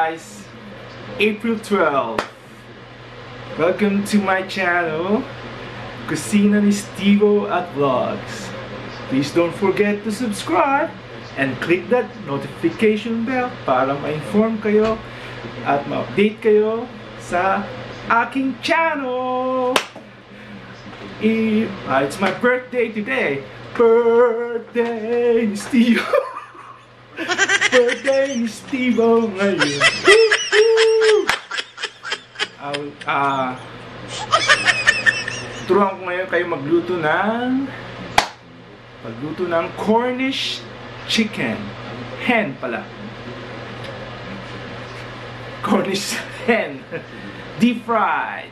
guys, April 12. Welcome to my channel, Kusina ni Stevo at Vlogs. Please don't forget to subscribe and click that notification bell para ma-inform kayo at ma-update kayo sa aking channel. It's my birthday today. Birthday ni Stevo. Birthday ni Stevo ngayon. Turuan ko ngayon kayo magluto ng Cornish chicken. Hen pala. Cornish hen. Deep fried.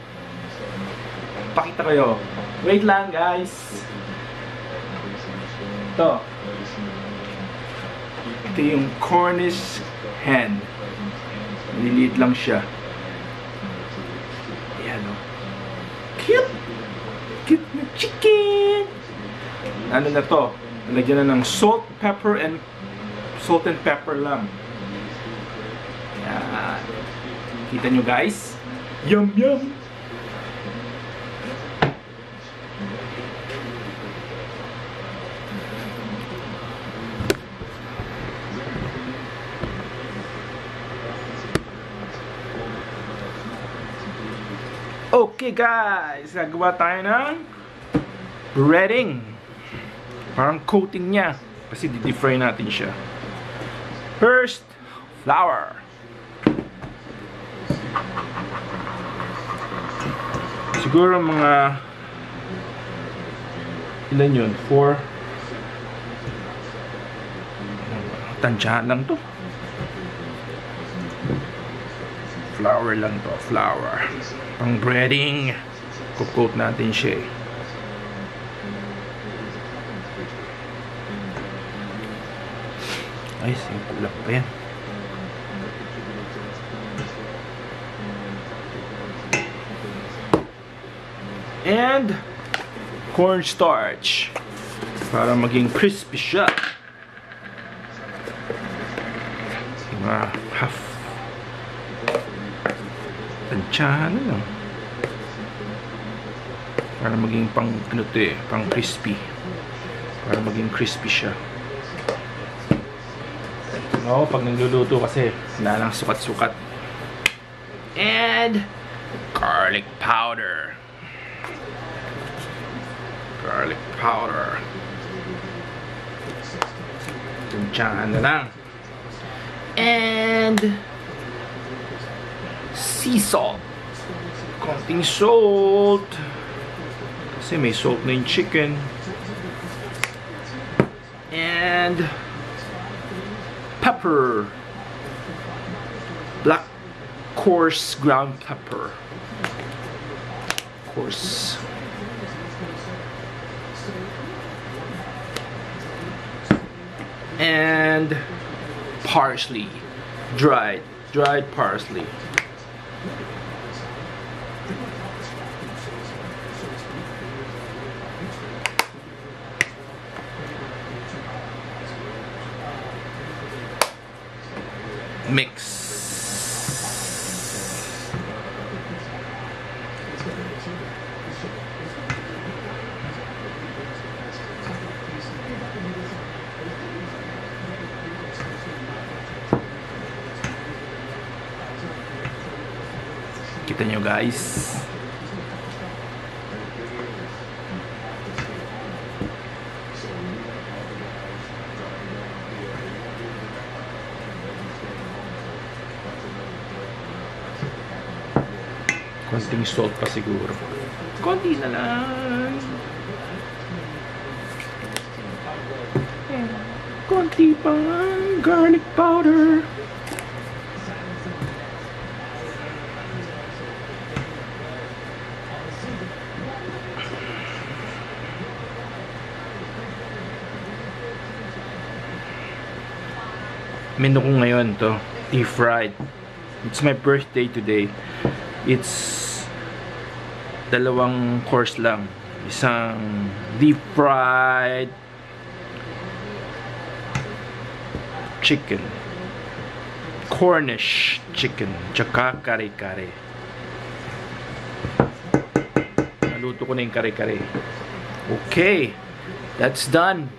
Pakita kayo. Wait lang guys. Ito yung Cornish hen. Maliliit lang siya. Ayan o. Cute! Cute na chicken! Ano na to? Nalagyan na ng salt and pepper lang. Ayan. Kita nyo guys? Yum yum! Okay guys, gagawa tayo ng breading. Parang coating niya kasi di-deep fry natin siya. First, flour. Siguro mga ilan yun? 4. Tansyahan lang to. Flour lang to, flour. Pang breading, coat natin siya. Ay, simple lang pa yan. And cornstarch para maging crispy siya. Half tansyahan na lang para maging pang crispy, para maging crispy siya. Pag nagluluto kasi wala lang sukat-sukat. And garlic powder. Tansyahan na lang. And sea salt. Konting salt. Kasi may salt na yung chicken. And pepper. Black coarse ground pepper. Coarse. And parsley. Dried parsley. Mix. Kita nyo guys. Konting salt pa siguro. Konti na lang. Konti pa lang. Garlic powder. Menu ko ngayon to, deep fried. It's my birthday today. It's dalawang course lang. Isang deep fried chicken, Cornish chicken, tsaka kare-kare. Naluto ko na yung kare-kare. Okay, that's done.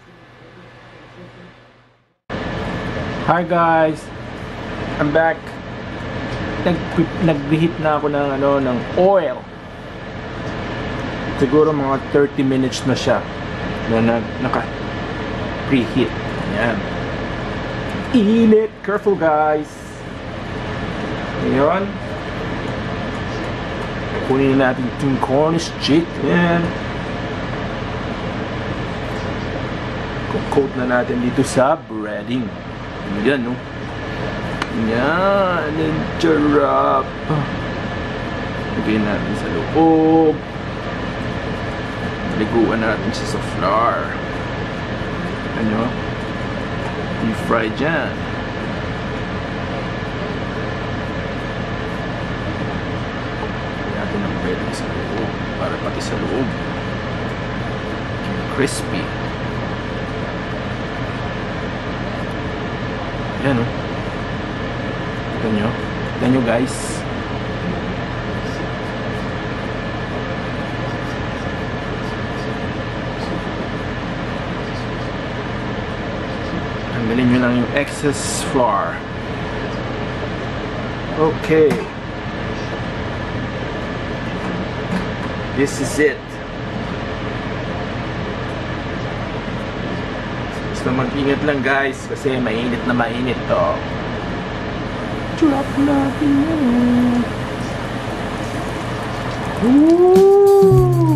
Hi guys, I'm back. Nag-reheat na ako ng oil. Siguro mga 30 minutes na siya na naka-preheat. Ayan. Init! Careful guys! Ngayon, kunin natin itong Cornish chicken. Coat na natin dito sa breading. Ayan, no? Ayan, ang sarap. Lagyan natin sa loob. Liguan natin siya sa flour. Ano? I-fry dyan. Lagyan natin ang breading sa loob. Para pati sa loob crispy. Ayan, no? Tignan nyo guys. Tanggalin nyo lang yung excess flour. Okay. This is it. Basta mag-ingat lang guys kasi mainit na mainit to. Drop natin yun. Woo!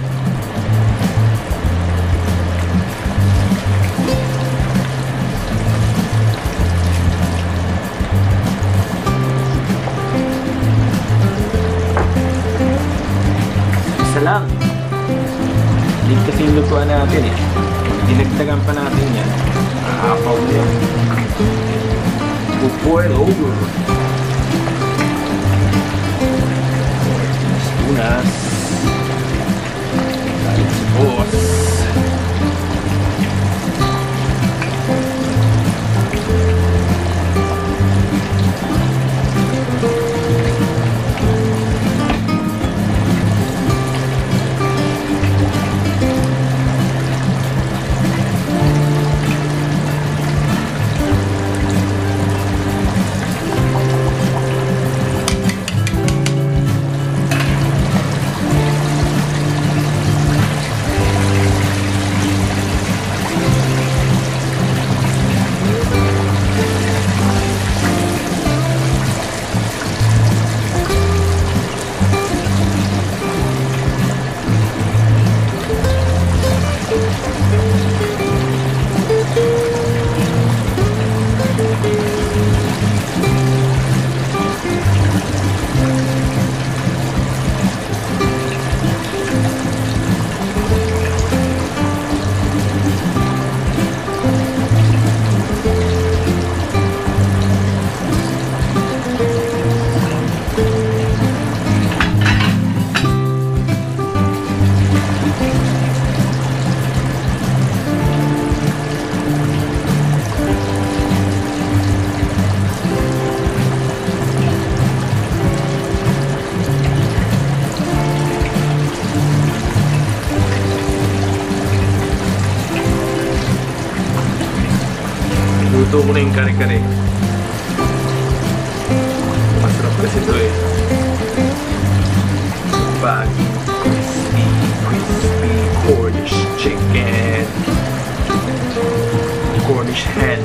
Isa lang. Hindi kasi yung lutuan natin eh. Dinagdagan pa natin yan. Nakapaw na yan. We'll pour it over. Tunas. Sibuyas. Luto ko na yung kare-kare. Masarap kasi ito eh. Bag. Crispy, crispy Cornish chicken. Cornish hen.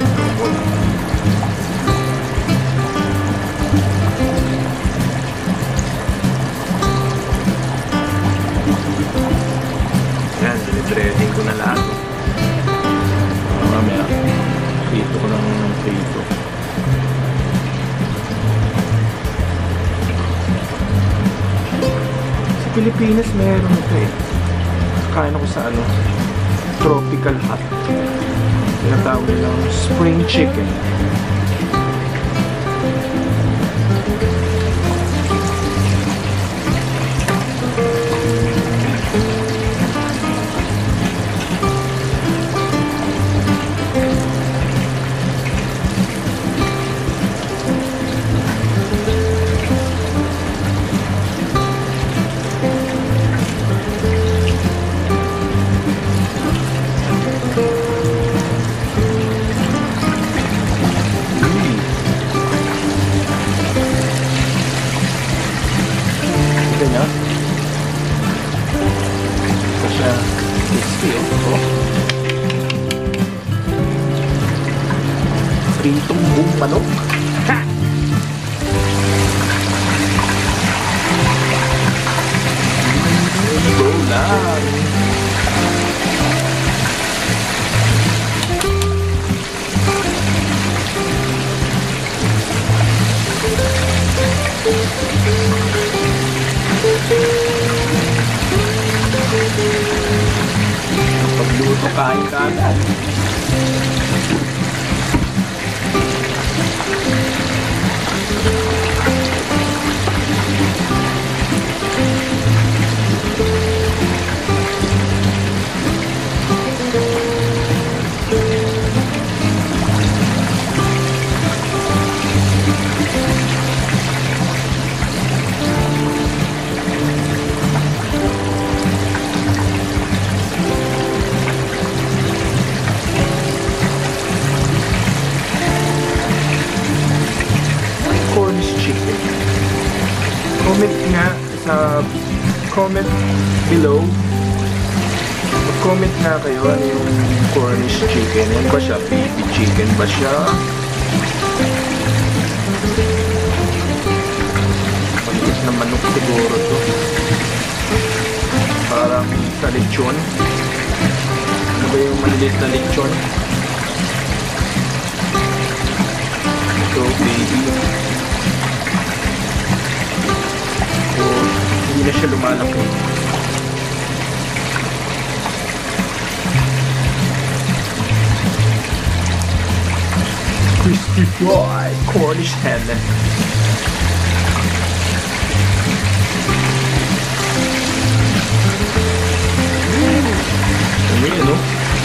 Yan, dinitreading ko na lahat. Mamaya. Prito ko lang ng prito. Sa Pilipinas meron ito eh. Kain ako sa tropical hut. Tinatawag nilang spring chicken. pritong buong manok. Ha! Go lang. Pagluto kain ka agad. Cornish chicken. Comment nga sa comment below. Mag-comment nga kayo ano yung Cornish chicken. Ano ba siya? Baby chicken ba siya? Maliit na manok siguro to. Parang sa lechon. Ano ba yung maliit na lechon? Ito, baby. Hindi na siya lumalaki. Crispy fried Cornish hen. Ayan, no?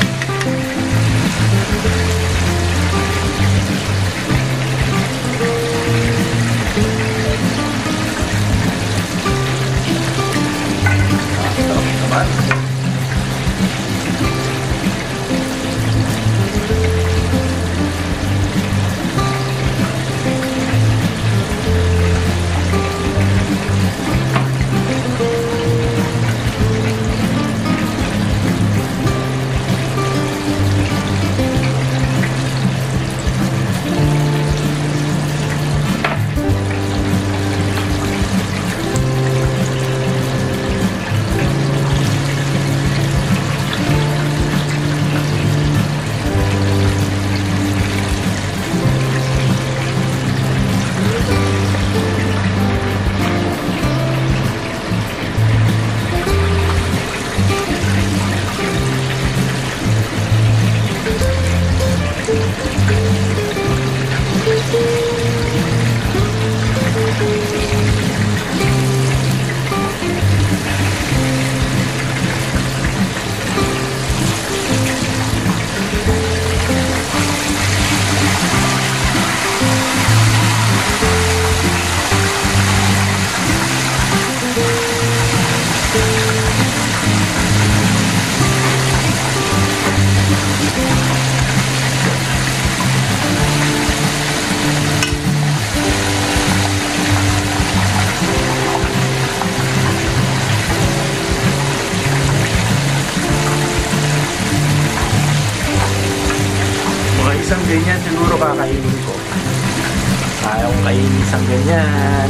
Isang ganyan siguro kakainin ko. Ayaw kainin isang ganyan.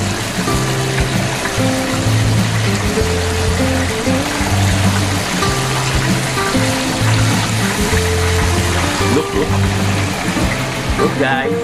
Look. Look guys.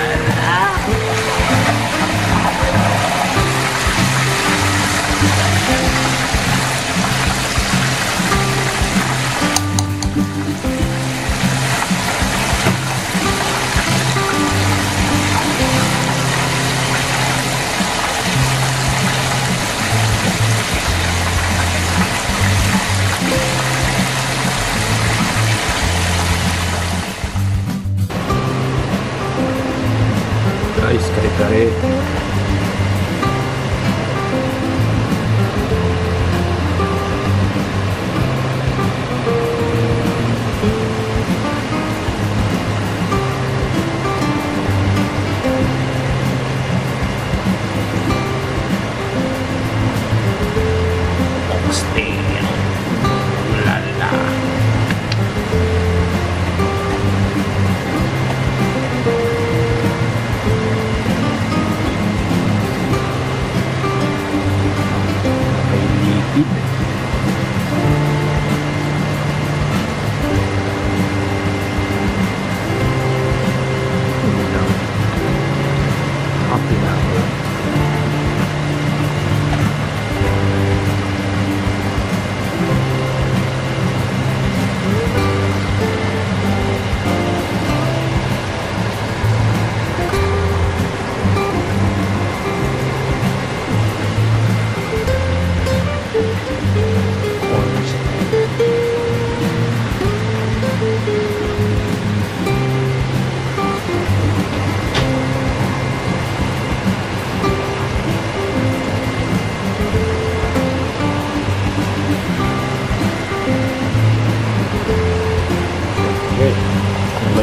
Guys, kare-kare.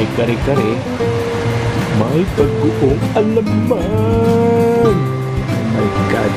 may kare-kare, may pag-uong alaman. Oh my God.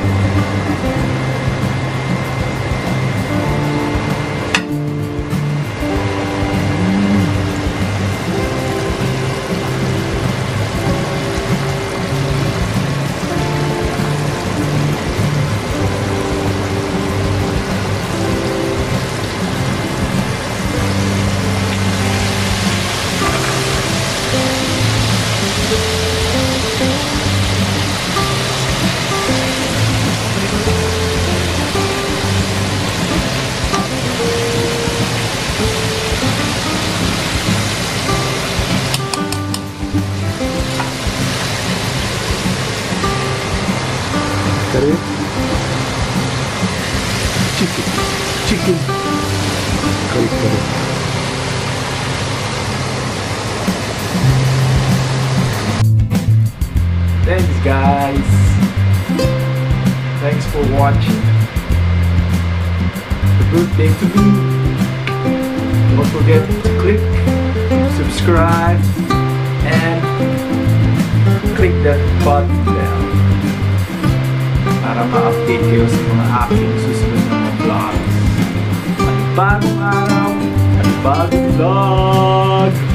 Chicken. Kare-kare. Thanks guys. Thanks for watching. A good day to me. Don't forget to click subscribe and click that button bell para ma-update kayo sa mga aking susunod na mga vlogs. Bagong araw at bagong vlog!